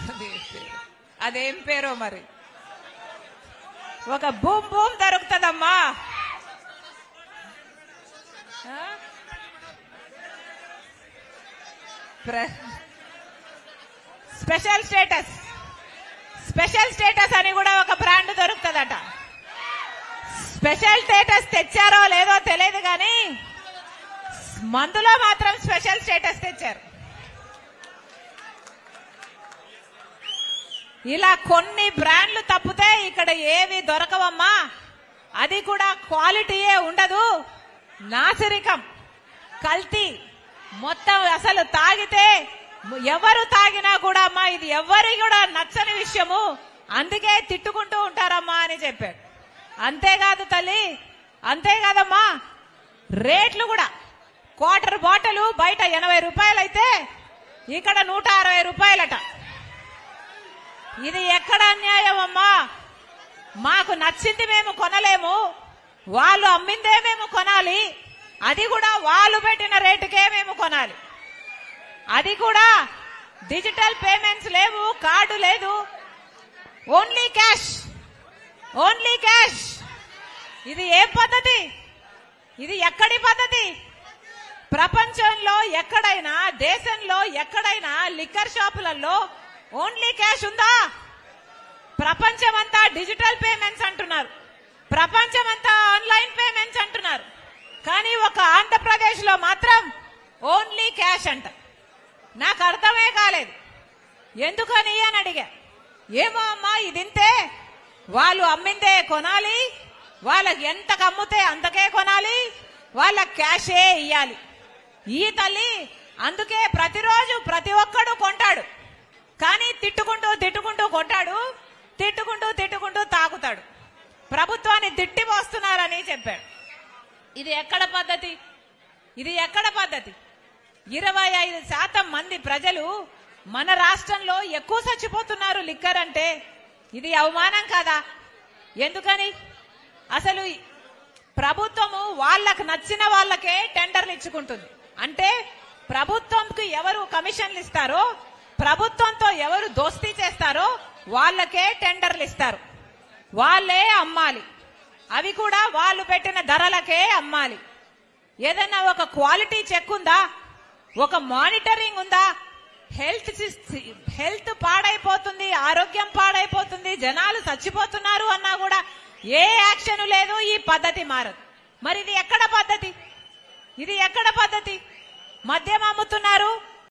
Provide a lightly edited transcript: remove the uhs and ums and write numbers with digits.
అదేం పేరో మరి, ఒక బూమ్ బూమ్ దొరుకుతుందమ్మా. స్పెషల్ స్టేటస్, స్పెషల్ స్టేటస్ అని కూడా ఒక బ్రాండ్ దొరుకుతుందట. స్పెషల్ స్టేటస్ తెచ్చారో లేదో తెలియదు కానీ మందులో మాత్రం స్పెషల్ స్టేటస్ తెచ్చారు. ఇలా కొన్ని బ్రాండ్లు తప్పితే ఇక్కడ ఏవి దొరకవమ్మా. అది కూడా క్వాలిటీయే ఉండదు, నాసిరికం, కల్తీ మొత్తం. అసలు తాగితే ఎవరు తాగినా కూడా అమ్మా ఇది ఎవరి కూడా నచ్చని విషయము, అందుకే తిట్టుకుంటూ ఉంటారమ్మా అని చెప్పాడు. అంతేకాదు తల్లి, అంతేకాదమ్మా, రేట్లు కూడా క్వార్టర్ బాటిల్ బయట 80 రూపాయలు అయితే ఇక్కడ 160 రూపాయలట. ఇది ఎక్కడ అన్యాయం అమ్మా? మాకు నచ్చింది మేము కొనలేము, వాళ్ళు అమ్మిందే మేము కొనాలి, అది కూడా వాళ్ళు పెట్టిన రేటుకే మేము కొనాలి. అది కూడా డిజిటల్ పేమెంట్స్ లేవు, కార్డు లేదు, ఓన్లీ క్యాష్, ఓన్లీ క్యాష్. ఇది ఏం పద్ధతి? ఇది ఎక్కడి పద్ధతి? ప్రపంచంలో ఎక్కడైనా, దేశంలో ఎక్కడైనా లిక్కర్ షాపులలో ఓన్లీ క్యాష్ ఉందా? ప్రపంచమంతా డిజిటల్ పేమెంట్స్ అంటున్నారు, ప్రపంచమంతా ఆన్లైన్ పేమెంట్స్ అంటున్నారు, కానీ ఒక ఆంధ్రప్రదేశ్ లో మాత్రం ఓన్లీ క్యాష్ అంట. నాకు అర్థమే కాలేదు ఎందుకని అని అడిగా. ఏమో అమ్మా ఇదింతే, వాళ్ళు అమ్మిందే కొనాలి, వాళ్ళకి ఎంతకు అమ్ముతే అంతకే కొనాలి, వాళ్ళ క్యాషే ఇయ్యాలి. ఈ తల్లి అందుకే ప్రతిరోజు ప్రతి ఒక్కడు కొంటాడు, కానీ తిట్టుకుంటూ తిట్టుకుంటూ కొంటాడు, తిట్టుకుంటూ తిట్టుకుంటూ తాగుతాడు. ప్రభుత్వాన్ని తిట్టి పోస్తున్నారని చెప్పాడు. ఇది ఎక్కడ పద్ధతి? ఇది ఎక్కడ పద్ధతి? 25% మంది ప్రజలు మన రాష్ట్రంలో ఎక్కువ చచ్చిపోతున్నారు లిక్కర్ అంటే. ఇది అవమానం కాదా? ఎందుకని? అసలు ప్రభుత్వము వాళ్ళకు నచ్చిన వాళ్ళకే టెండర్లు ఇచ్చుకుంటుంది. అంటే ప్రభుత్వంకి ఎవరు కమిషన్లు ఇస్తారో, ప్రభుత్వంతో ఎవరు దోస్తీ చేస్తారో వాళ్ళకే టెండర్లు ఇస్తారు, వాళ్ళే అమ్మాలి, అవి కూడా వాళ్ళు పెట్టిన ధరలకే అమ్మాలి. ఏదైనా ఒక క్వాలిటీ చెక్ ఉందా? ఒక మానిటరింగ్ ఉందా? హెల్త్ పాడైపోతుంది, ఆరోగ్యం పాడైపోతుంది, జనాలు చచ్చిపోతున్నారు అన్నా కూడా ఏ యాక్షన్ లేదు, ఈ పద్ధతి మారదు. మరి ఇది ఎక్కడ పద్ధతి? ఇది ఎక్కడ పద్ధతి? మద్యం అమ్ముతున్నారు,